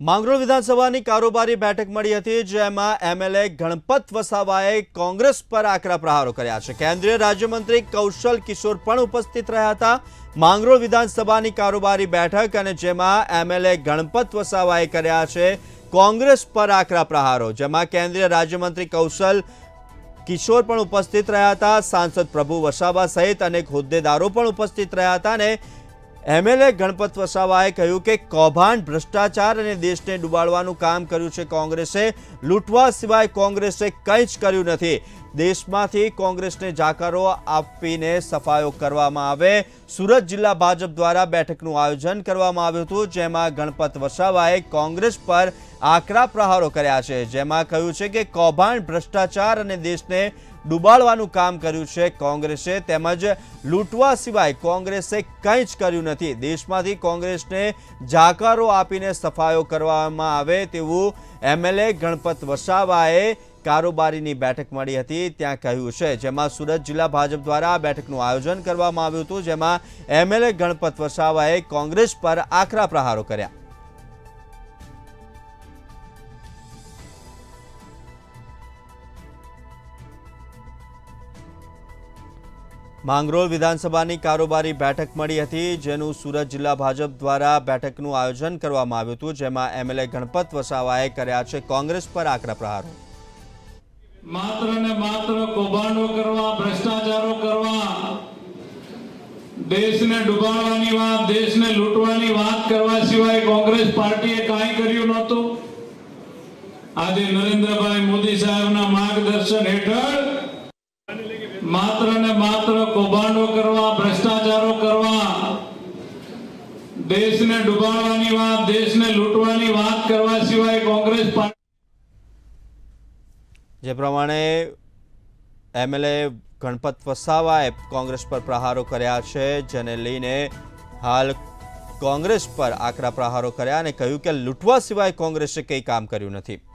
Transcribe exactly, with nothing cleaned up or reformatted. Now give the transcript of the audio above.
માંગરોળ વિધાનસભાની કારોબારી બેઠક મળી હતી, જેમાં એમએલએ ગણપત વસાવાએ કોંગ્રેસ પર આકરા પ્રહારો કર્યા છે। કેન્દ્રીય રાજ્યમંત્રી કૌશલ કિશોર પણ ઉપસ્થિત રહ્યા હતા। માંગરોળ વિધાનસભાની કારોબારી બેઠક અને જેમાં એમએલએ ગણપત વસાવાએ કર્યા છે કોંગ્રેસ પર આકરા પ્રહારો, જેમાં કેન્દ્રીય રાજ્યમંત્રી કૌશલ કિશોર પણ ઉપસ્થિત રહ્યા હતા। સાંસદ પ્રભુ વસાવા સહિત અનેક હોદ્દેદારો પણ ઉપસ્થિત રહ્યા હતા અને એમએલએ ગણપત વસાવાએ કહ્યું કે કૌભાંડ, ભ્રષ્ટાચાર અને દેશને ડૂબાડવાનું કામ કર્યું છે કોંગ્રેસે। લૂંટવા સિવાય કોંગ્રેસે કંઈ જ કર્યું નથી। દેશમાંથી કોંગ્રેસને જાકારો આપીને સફાયો કરવામાં આવે। સુરત જિલ્લા ભાજપ દ્વારા બેઠકનું આયોજન કરવામાં આવ્યું હતું, જેમાં ગણપત વસાવાએ કોંગ્રેસ પર આકરા પ્રહારો કર્યા છે, જેમાં કહ્યું છે કે કૌભાંડ, ભ્રષ્ટાચાર અને દેશને ડૂબાડવાનું કામ કર્યું છે કોંગ્રેસે, તેમજ લૂંટવા સિવાય કોંગ્રેસે કંઈ જ કર્યું નથી। દેશમાંથી કોંગ્રેસને જાકારો આપીને સફાયો કરવામાં આવે તેવું એમએલએ ગણપત વસાવાએ કારોબારીની બેઠક મળી હતી ત્યાં કહ્યું છે, જેમાં સુરત જિલ્લા ભાજપ દ્વારા બેઠકનું આયોજન કરવામાં આવ્યું હતું, જેમાં એમએલએ ગણપત વસાવાએ કોંગ્રેસ પર આકરા પ્રહારો કર્યા। માંગરોળ વિધાનસભાની કારોબારી બેઠક મળી હતી, જેનું સુરત જિલ્લા ભાજપ દ્વારા બેઠકનું આયોજન કરવામાં આવ્યું હતું, જેમાં એમએલએ ગણપત વસાવાએ કર્યા છે કોંગ્રેસ પર આકરા પ્રહારો। માત્ર ને માત્ર કૌભાંડો કરવા, ભ્રષ્ટાચારો કરવા, દેશને ડૂબાડવાની વાત, દેશને લૂંટવાની વાત કરવા સિવાય કોંગ્રેસ પાર્ટીએ કાંઈ કર્યું નહોતું। આજે નરેન્દ્રભાઈ મોદી સાહેબના માર્ગદર્શન હેઠળ માત્ર ને માત્ર કૌભાંડો કરવા, ભ્રષ્ટાચારો કરવા, દેશને ડૂબાડવાની વાત, દેશને લૂંટવાની વાત કરવા સિવાય કોંગ્રેસ પાર્ટી જે પ્રમાણે એમએલએ ગણપત વસાવાએ કોંગ્રેસ પર પ્રહારો કર્યા છે, જેને લઈને હાલ કોંગ્રેસ પર આકરા પ્રહારો કર્યા અને કહ્યું કે લૂંટવા સિવાય કોંગ્રેસે કંઈ કામ કર્યું નથી।